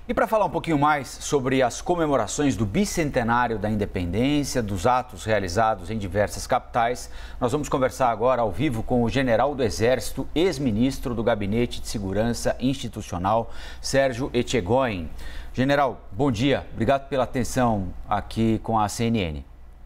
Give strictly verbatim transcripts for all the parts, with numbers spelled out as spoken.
E para falar um pouquinho mais sobre as comemorações do bicentenário da independência, dos atos realizados em diversas capitais, nós vamos conversar agora ao vivo com o general do Exército, ex-ministro do Gabinete de Segurança Institucional, Sérgio Etchegoyen. General, bom dia. Obrigado pela atenção aqui com a C N N.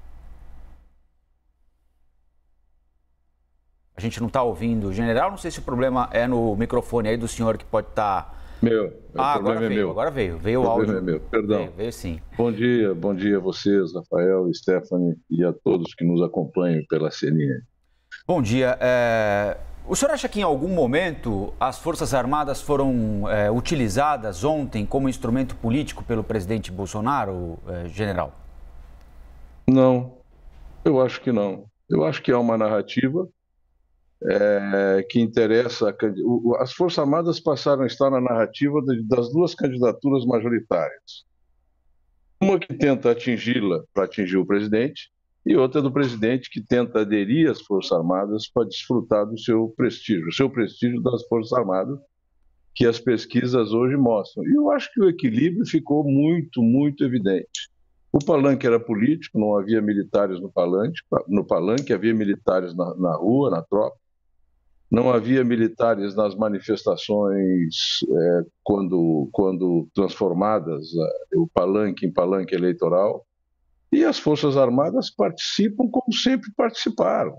A gente não está ouvindo o general, não sei se o problema é no microfone aí do senhor que pode estar... Tá... Meu, ah, o problema agora é veio, meu. agora veio, veio o, o áudio. É meu. Perdão. Veio, veio sim. Bom dia, bom dia a vocês, Rafael, Stephanie e a todos que nos acompanham pela C N N. Bom dia. É... O senhor acha que em algum momento as Forças Armadas foram é, utilizadas ontem como instrumento político pelo presidente Bolsonaro, é, general? Não, eu acho que não. Eu acho que há uma narrativa É, que interessa. A, as Forças Armadas passaram a estar na narrativa de, das duas candidaturas majoritárias. Uma que tenta atingi-la para atingir o presidente e outra do presidente que tenta aderir às Forças Armadas para desfrutar do seu prestígio, o seu prestígio das Forças Armadas, que as pesquisas hoje mostram. E eu acho que o equilíbrio ficou muito, muito evidente. O palanque era político, não havia militares no palanque, no palanque havia militares na, na rua, na tropa. Não havia militares nas manifestações é, quando, quando transformadas é, o palanque em palanque eleitoral. E as Forças Armadas participam como sempre participaram.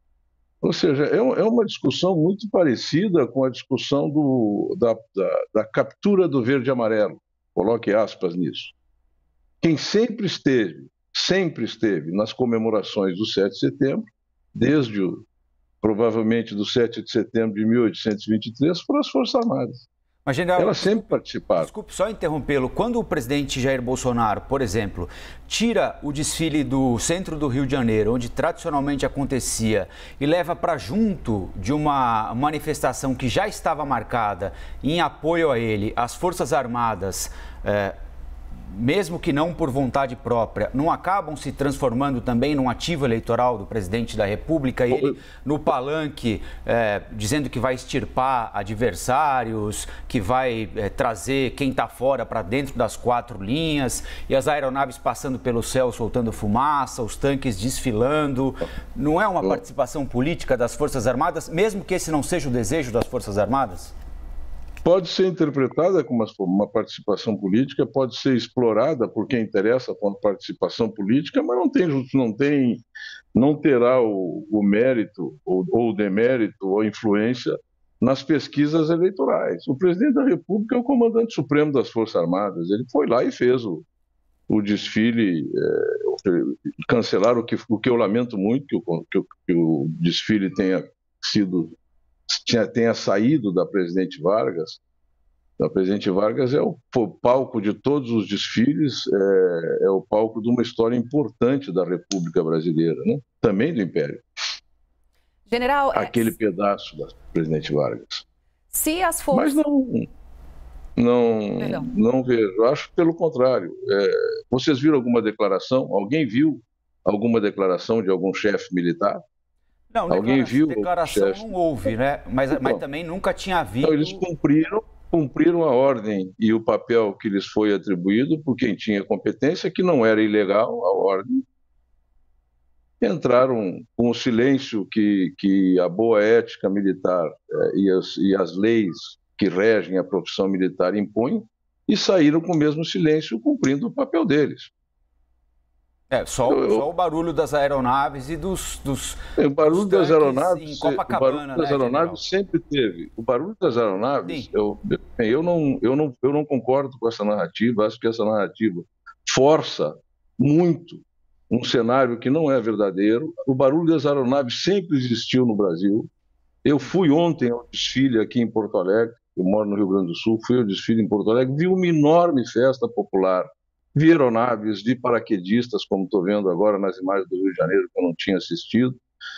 Ou seja, é, é uma discussão muito parecida com a discussão do, da, da, da captura do verde e amarelo. Coloque aspas nisso. Quem sempre esteve, sempre esteve nas comemorações do sete de setembro, desde o provavelmente do sete de setembro de mil oitocentos e vinte e três, foram as Forças Armadas. Mas, general, elas sempre participaram. Desculpe só interrompê-lo. Quando o presidente Jair Bolsonaro, por exemplo, tira o desfile do centro do Rio de Janeiro, onde tradicionalmente acontecia, e leva para junto de uma manifestação que já estava marcada em apoio a ele, as Forças Armadas... É, mesmo que não por vontade própria, não acabam se transformando também num ativo eleitoral do presidente da República e ele no palanque é, dizendo que vai extirpar adversários, que vai é, trazer quem está fora para dentro das quatro linhas e as aeronaves passando pelo céu soltando fumaça, os tanques desfilando. Não é uma participação política das Forças Armadas, mesmo que esse não seja o desejo das Forças Armadas? Pode ser interpretada como uma participação política, pode ser explorada por quem interessa com a participação política, mas não tem, não tem, não terá o, o mérito ou, ou o demérito ou influência nas pesquisas eleitorais. O presidente da República é o comandante supremo das Forças Armadas. Ele foi lá e fez o, o desfile, é, cancelar o que, o que eu lamento muito que o, que, o, que o desfile tenha sido tenha saído da Presidente Vargas. A Presidente Vargas é o palco de todos os desfiles, é, é o palco de uma história importante da República Brasileira, né? Também do Império. General, aquele é... pedaço da Presidente Vargas. Se as forças... Mas não, não, não vejo. Acho pelo contrário. É, vocês viram alguma declaração? Alguém viu alguma declaração de algum chefe militar? Não, Alguém declara viu? Declaração não houve, né? Mas, então, mas também nunca tinha havido. Então, eles cumpriram, cumpriram a ordem e o papel que lhes foi atribuído por quem tinha competência, que não era ilegal a ordem. Entraram com o silêncio que, que a boa ética militar eh, e, as, e as leis que regem a profissão militar impõem e saíram com o mesmo silêncio, cumprindo o papel deles. É, só, eu, só o barulho das aeronaves e dos, dos o barulho dos das aeronaves, em Copacabana, o barulho das né, aeronaves general? sempre teve. O barulho das aeronaves, Sim. eu, eu, não, eu, não, eu não concordo com essa narrativa. Acho que essa narrativa força muito um cenário que não é verdadeiro. O barulho das aeronaves sempre existiu no Brasil. Eu fui ontem ao desfile aqui em Porto Alegre, eu moro no Rio Grande do Sul, fui ao desfile em Porto Alegre, vi uma enorme festa popular. Vi aeronaves, vi paraquedistas, como estou vendo agora nas imagens do Rio de Janeiro, que eu não tinha assistido,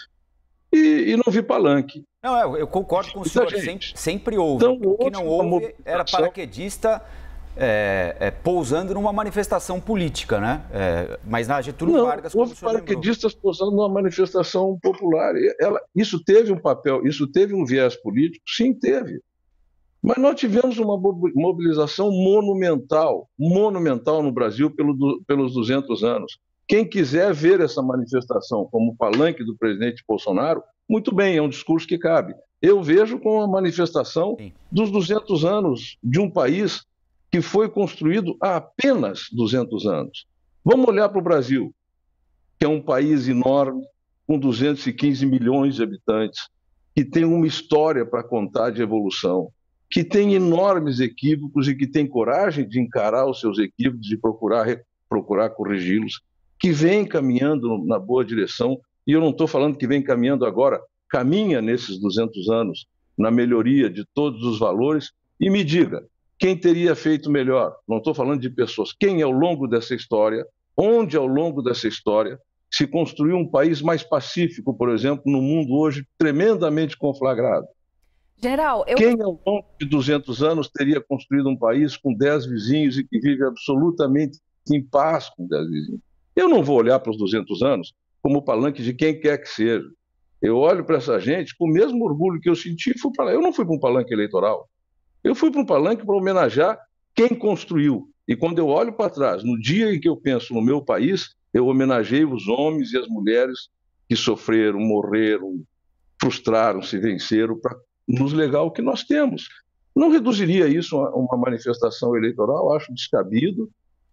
e, e não vi palanque. Não, eu, eu concordo com o senhor, então, sempre, sempre houve. Então, o que não houve era paraquedista é, é, pousando numa manifestação política, né? É, mas na Getúlio não, Vargas, como houve o senhor paraquedistas lembrou. Pousando numa manifestação popular. Ela, isso teve um papel, isso teve um viés político? Sim, teve. Mas nós tivemos uma mobilização monumental, monumental no Brasil pelo, pelos duzentos anos. Quem quiser ver essa manifestação como palanque do presidente Bolsonaro, muito bem, é um discurso que cabe. Eu vejo como uma manifestação dos duzentos anos de um país que foi construído há apenas duzentos anos. Vamos olhar para o Brasil, que é um país enorme, com duzentos e quinze milhões de habitantes, que tem uma história para contar de evolução, que tem enormes equívocos e que tem coragem de encarar os seus equívocos e procurar, procurar corrigi-los, que vem caminhando na boa direção, e eu não estou falando que vem caminhando agora, caminha nesses duzentos anos na melhoria de todos os valores, e me diga, quem teria feito melhor? Não estou falando de pessoas, quem ao longo dessa história, onde ao longo dessa história se construiu um país mais pacífico, por exemplo, no mundo hoje tremendamente conflagrado? General, eu... Quem ao longo de duzentos anos teria construído um país com dez vizinhos e que vive absolutamente em paz com dez vizinhos? Eu não vou olhar para os duzentos anos como palanque de quem quer que seja. Eu olho para essa gente com o mesmo orgulho que eu senti e fui para lá. Eu não fui para um palanque eleitoral. Eu fui para um palanque para homenagear quem construiu. E quando eu olho para trás, no dia em que eu penso no meu país, eu homenageei os homens e as mulheres que sofreram, morreram, frustraram-se, venceram para nos legar o que nós temos. Não reduziria isso a uma manifestação eleitoral, acho descabido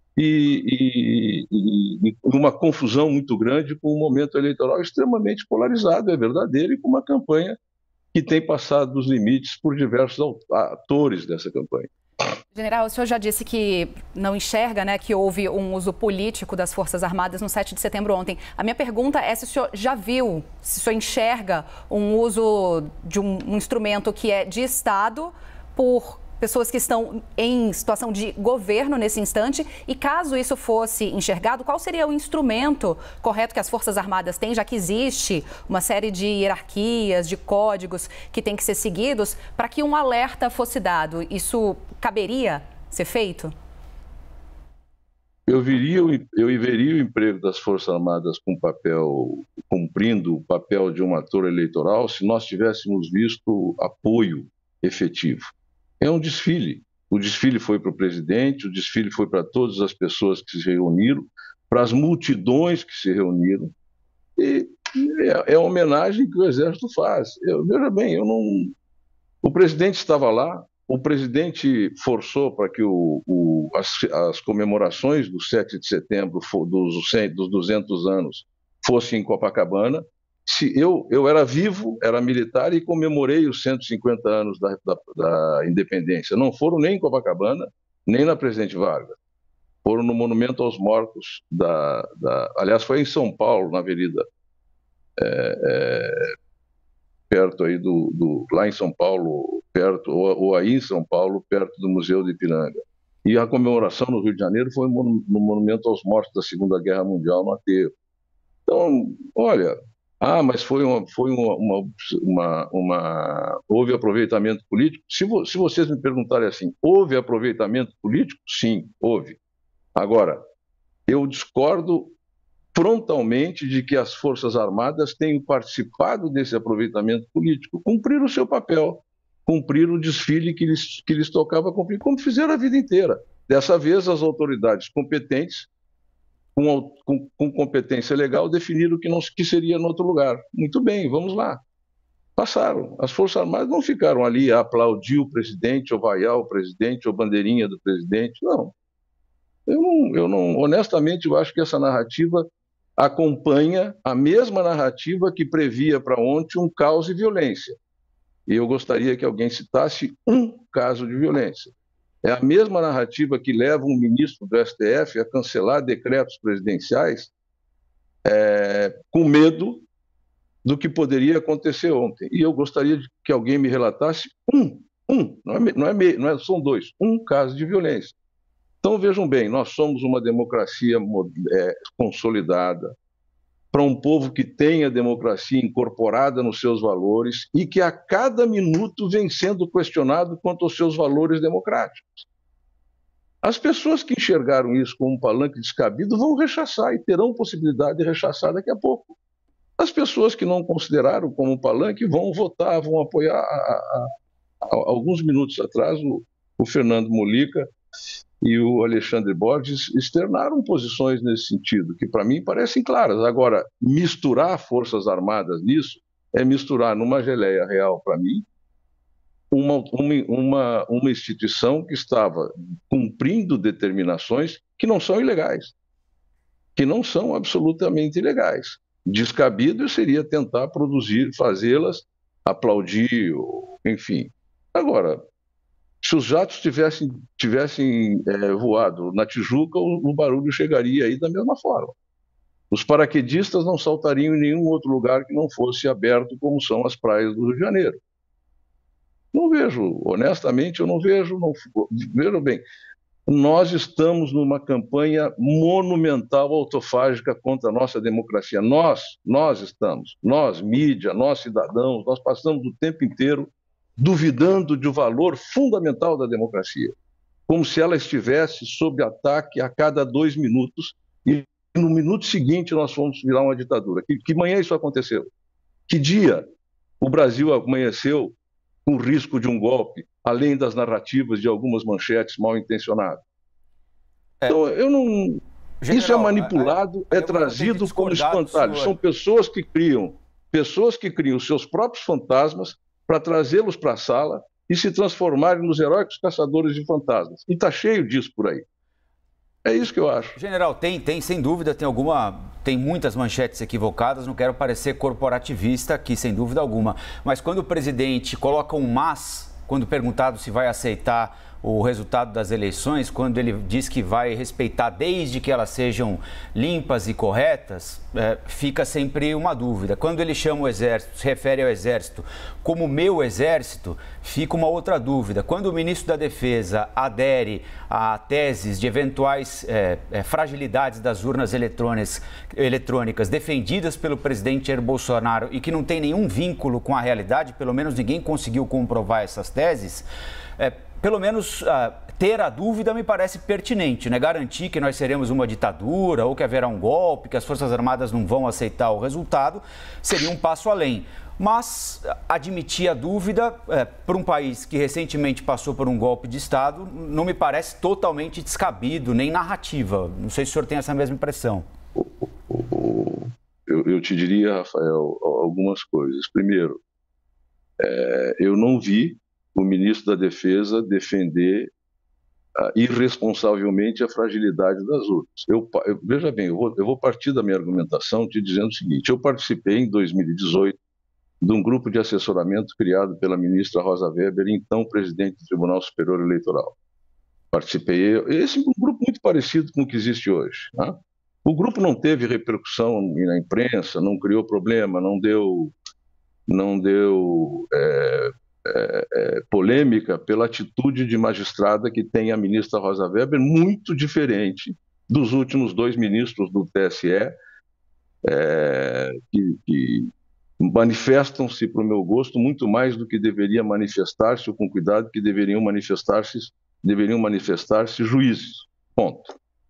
e, e, e uma confusão muito grande com um momento eleitoral extremamente polarizado, é verdadeiro, e com uma campanha que tem passado dos limites por diversos atores dessa campanha. General, o senhor já disse que não enxerga, né, que houve um uso político das Forças Armadas no sete de setembro ontem. A minha pergunta é se o senhor já viu, se o senhor enxerga um uso de um, um instrumento que é de Estado por pessoas que estão em situação de governo nesse instante, e caso isso fosse enxergado, qual seria o instrumento correto que as Forças Armadas têm, já que existe uma série de hierarquias, de códigos que têm que ser seguidos para que um alerta fosse dado? Isso caberia ser feito? Eu, viria, eu veria o emprego das Forças Armadas com papel, cumprindo o papel de um ator eleitoral, se nós tivéssemos visto apoio efetivo. É um desfile. O desfile foi para o presidente, o desfile foi para todas as pessoas que se reuniram, para as multidões que se reuniram. E é, é a homenagem que o Exército faz. Eu, veja bem, eu não... o presidente estava lá, o presidente forçou para que o, o, as, as comemorações do sete de setembro, dos, dos duzentos anos, fossem em Copacabana. Se eu, eu era vivo, era militar e comemorei os cento e cinquenta anos da, da, da independência. Não foram nem em Copacabana, nem na Presidente Vargas. Foram no Monumento aos Mortos, da, da, aliás, foi em São Paulo, na Avenida, é, é, perto aí do, do, lá em São Paulo, perto, ou, ou aí em São Paulo, perto do Museu de Ipiranga. E a comemoração no Rio de Janeiro foi no Monumento aos Mortos da Segunda Guerra Mundial, no Aterro. Então, olha... Ah, mas foi uma, foi uma, uma, uma, uma... houve aproveitamento político? Se, vo, se vocês me perguntarem assim, houve aproveitamento político? Sim, houve. Agora, eu discordo frontalmente de que as Forças Armadas tenham participado desse aproveitamento político. Cumpriram o seu papel, cumpriram o desfile que lhes, que lhes tocava cumprir, como fizeram a vida inteira. Dessa vez, as autoridades competentes, Com, com, com competência legal, definiram que, não, que seria em outro lugar. Muito bem, vamos lá. Passaram. As Forças Armadas não ficaram ali a aplaudir o presidente, ou vaiar o presidente, ou bandeirinha do presidente. Não. Eu não, eu não. Honestamente, eu acho que essa narrativa acompanha a mesma narrativa que previa para ontem um caos e violência. E eu gostaria que alguém citasse um caso de violência. É a mesma narrativa que leva um ministro do S T F a cancelar decretos presidenciais é, com medo do que poderia acontecer ontem. E eu gostaria de que alguém me relatasse um, um, não é, não é, não é, são dois, um caso de violência. Então, vejam bem, nós somos uma democracia é, consolidada, para um povo que tem a democracia incorporada nos seus valores e que a cada minuto vem sendo questionado quanto aos seus valores democráticos. As pessoas que enxergaram isso como um palanque descabido vão rechaçar e terão possibilidade de rechaçar daqui a pouco. As pessoas que não consideraram como um palanque vão votar, vão apoiar a, a, alguns minutos atrás, o, o Fernando Molica e o Alexandre Borges externaram posições nesse sentido, que para mim parecem claras. Agora, misturar Forças Armadas nisso é misturar numa geleia real, para mim, uma, uma, uma instituição que estava cumprindo determinações que não são ilegais, que não são absolutamente ilegais. Descabido seria tentar produzir, fazê-las, aplaudir, enfim. Agora, se os jatos tivessem, tivessem é, voado na Tijuca, o, o barulho chegaria aí da mesma forma. Os paraquedistas não saltariam em nenhum outro lugar que não fosse aberto, como são as praias do Rio de Janeiro. Não vejo, honestamente, eu não vejo, não, vejo bem. Nós estamos numa campanha monumental autofágica contra a nossa democracia. Nós, nós estamos, nós, mídia, nós, cidadãos, nós passamos o tempo inteiro duvidando do valor fundamental da democracia, como se ela estivesse sob ataque a cada dois minutos e no minuto seguinte nós fomos virar uma ditadura. Que, que manhã isso aconteceu? Que dia o Brasil amanheceu com o risco de um golpe, além das narrativas de algumas manchetes mal intencionadas? É. Então, eu não... General, isso é manipulado, é, é, é trazido como espantalho. São pessoas que criam, pessoas que criam seus próprios fantasmas para trazê-los para a sala e se transformarem nos heróicos caçadores de fantasmas. E está cheio disso por aí. É isso que eu acho. General, tem, tem sem dúvida, tem alguma, tem muitas manchetes equivocadas, não quero parecer corporativista aqui, sem dúvida alguma. Mas quando o presidente coloca um mas, quando perguntado se vai aceitar o resultado das eleições, quando ele diz que vai respeitar desde que elas sejam limpas e corretas, é, fica sempre uma dúvida. Quando ele chama o Exército, se refere ao Exército como meu Exército, fica uma outra dúvida. Quando o ministro da Defesa adere a teses de eventuais é, é, fragilidades das urnas eletrônicas, eletrônicas defendidas pelo presidente Jair Bolsonaro e que não tem nenhum vínculo com a realidade, pelo menos ninguém conseguiu comprovar essas teses, é, pelo menos uh, ter a dúvida me parece pertinente, né? Garantir que nós seremos uma ditadura ou que haverá um golpe, que as Forças Armadas não vão aceitar o resultado, seria um passo além. Mas admitir a dúvida é, para um país que recentemente passou por um golpe de Estado não me parece totalmente descabido, nem narrativa. Não sei se o senhor tem essa mesma impressão. Eu, eu te diria, Rafael, algumas coisas. Primeiro, é, eu não vi o ministro da Defesa defender uh, irresponsavelmente a fragilidade das urnas. Eu, eu, veja bem, eu vou, eu vou partir da minha argumentação te dizendo o seguinte: eu participei em dois mil e dezoito de um grupo de assessoramento criado pela ministra Rosa Weber, então presidente do Tribunal Superior Eleitoral. Participei, esse é um grupo muito parecido com o que existe hoje. Né? O grupo não teve repercussão na imprensa, não criou problema, não deu, não deu é, É, é, polêmica pela atitude de magistrada que tem a ministra Rosa Weber, muito diferente dos últimos dois ministros do T S E, é, que, que manifestam-se, para o meu gosto, muito mais do que deveria manifestar-se, ou com cuidado que deveriam manifestar-se deveriam manifestar-se juízes. Ponto.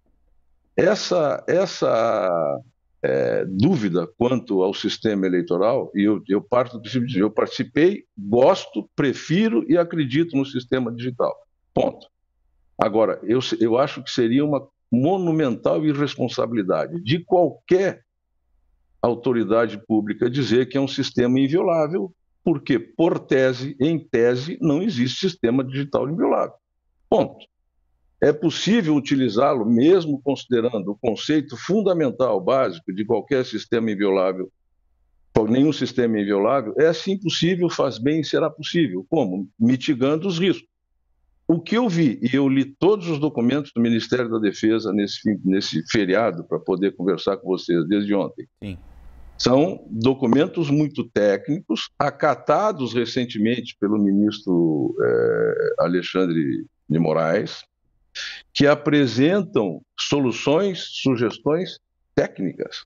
Essa, essa É, dúvida quanto ao sistema eleitoral, e eu, eu parto do princípio de eu participei, gosto, prefiro e acredito no sistema digital. Ponto. Agora, eu, eu acho que seria uma monumental irresponsabilidade de qualquer autoridade pública dizer que é um sistema inviolável, porque, por tese, em tese, não existe sistema digital inviolável. Ponto. É possível utilizá-lo, mesmo considerando o conceito fundamental, básico de qualquer sistema inviolável, nenhum sistema inviolável, é sim possível, faz bem e será possível. Como? Mitigando os riscos. O que eu vi, e eu li todos os documentos do Ministério da Defesa nesse, nesse feriado, para poder conversar com vocês desde ontem, sim. São documentos muito técnicos, acatados recentemente pelo ministro eh, Alexandre de Moraes, que apresentam soluções, sugestões técnicas.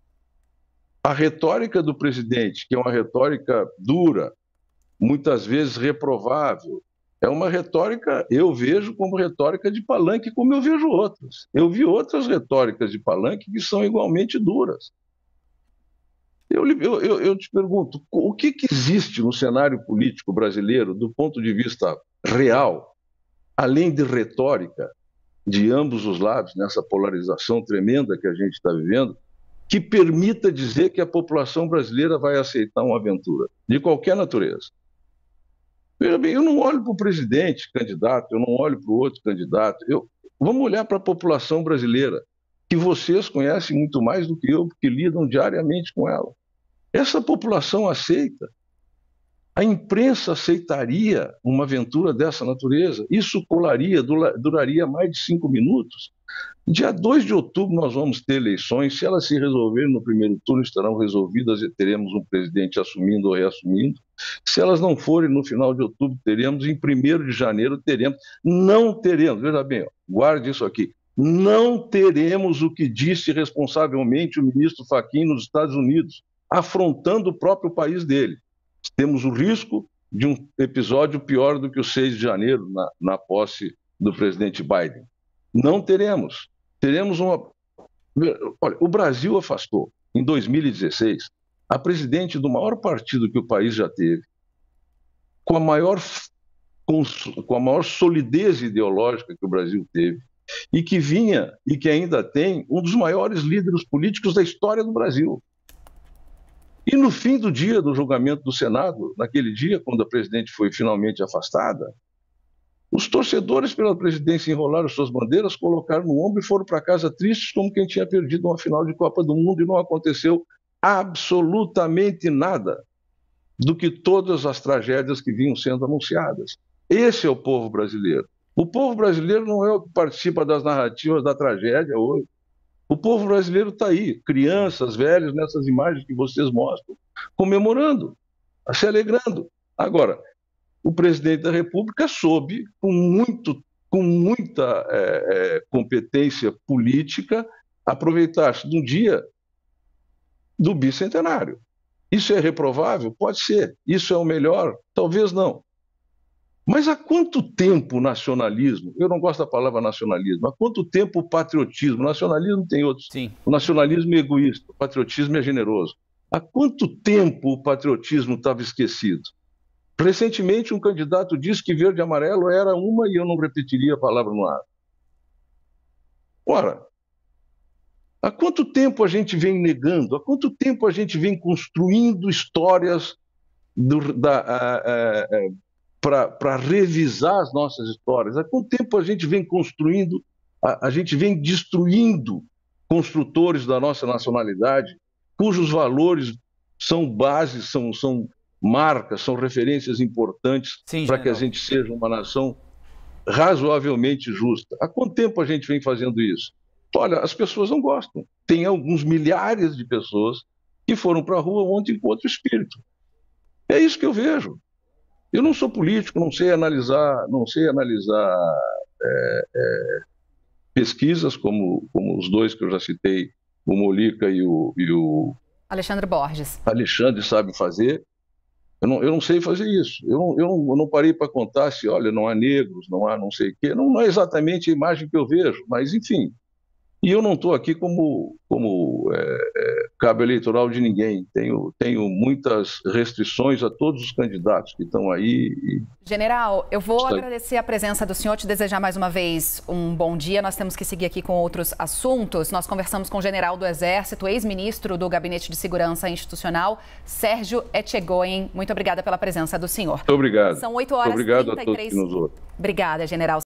A retórica do presidente, que é uma retórica dura, muitas vezes reprovável, é uma retórica, eu vejo como retórica de palanque, como eu vejo outras. Eu vi outras retóricas de palanque que são igualmente duras. Eu, eu, eu te pergunto, o que, que existe no cenário político brasileiro, do ponto de vista real, além de retórica, de ambos os lados, nessa polarização tremenda que a gente está vivendo, que permita dizer que a população brasileira vai aceitar uma aventura, de qualquer natureza? Veja bem, eu não olho para o presidente candidato, eu não olho para o outro candidato, eu, vamos olhar para a população brasileira, que vocês conhecem muito mais do que eu, porque lidam diariamente com ela. Essa população aceita. A imprensa aceitaria uma aventura dessa natureza? Isso colaria, duraria mais de cinco minutos. Dia dois de outubro nós vamos ter eleições. Se elas se resolverem no primeiro turno, estarão resolvidas e teremos um presidente assumindo ou reassumindo. Se elas não forem no final de outubro, teremos. Em primeiro de janeiro, teremos. Não teremos, veja bem, ó, guarde isso aqui. Não teremos o que disse responsavelmente o ministro Fachin nos Estados Unidos, afrontando o próprio país dele. Temos o risco de um episódio pior do que o seis de janeiro, na, na posse do presidente Biden. Não teremos. Teremos uma... Olha, o Brasil afastou, em dois mil e dezesseis, a presidente do maior partido que o país já teve, com a maior, com a maior solidez ideológica que o Brasil teve, e que vinha, e que ainda tem, um dos maiores líderes políticos da história do Brasil. E no fim do dia do julgamento do Senado, naquele dia, quando a presidente foi finalmente afastada, os torcedores pela presidência enrolaram suas bandeiras, colocaram no ombro e foram para casa tristes como quem tinha perdido uma final de Copa do Mundo, e não aconteceu absolutamente nada do que todas as tragédias que vinham sendo anunciadas. Esse é o povo brasileiro. O povo brasileiro não é o que participa das narrativas da tragédia hoje. O povo brasileiro está aí, crianças, velhos, nessas imagens que vocês mostram, comemorando, se alegrando. Agora, o presidente da República soube, com, muito, com muita é, é, competência política, aproveitar-se de um dia do bicentenário. Isso é reprovável? Pode ser. Isso é o melhor? Talvez não. Mas há quanto tempo o nacionalismo, eu não gosto da palavra nacionalismo, há quanto tempo o patriotismo, o nacionalismo tem outros, Sim. O nacionalismo é egoísta, o patriotismo é generoso. Há quanto tempo o patriotismo estava esquecido? Recentemente um candidato disse que verde e amarelo era uma, e eu não repetiria a palavra no ar. Ora, há quanto tempo a gente vem negando, há quanto tempo a gente vem construindo histórias do, da... A, a, a, para revisar as nossas histórias? Há quanto tempo a gente vem construindo, a, a gente vem destruindo construtores da nossa nacionalidade, cujos valores são bases, são, são marcas, são referências importantes para que a gente seja uma nação razoavelmente justa? Há quanto tempo a gente vem fazendo isso? Olha, as pessoas não gostam. Tem alguns milhares de pessoas que foram para a rua ontem com outro espírito. É isso que eu vejo. Eu não sou político, não sei analisar, não sei analisar é, é, pesquisas como, como os dois que eu já citei, o Molica e o, e o Alexandre Borges. Alexandre sabe fazer. Eu não, eu não sei fazer isso. Eu não, eu não, eu não parei para contar se, olha, não há negros, não há não sei o quê. Não, não é exatamente a imagem que eu vejo, mas enfim. E eu não estou aqui como, como é, é, cabo eleitoral de ninguém. Tenho, tenho muitas restrições a todos os candidatos que estão aí. E... General, eu vou Está... agradecer a presença do senhor, te desejar mais uma vez um bom dia. Nós temos que seguir aqui com outros assuntos. Nós conversamos com o general do Exército, ex-ministro do Gabinete de Segurança Institucional, Sérgio Etchegoyen. Muito obrigada pela presença do senhor. Muito obrigado. São oito horas e trinta e três. Obrigado a todos que nos ouvem. Obrigada, general.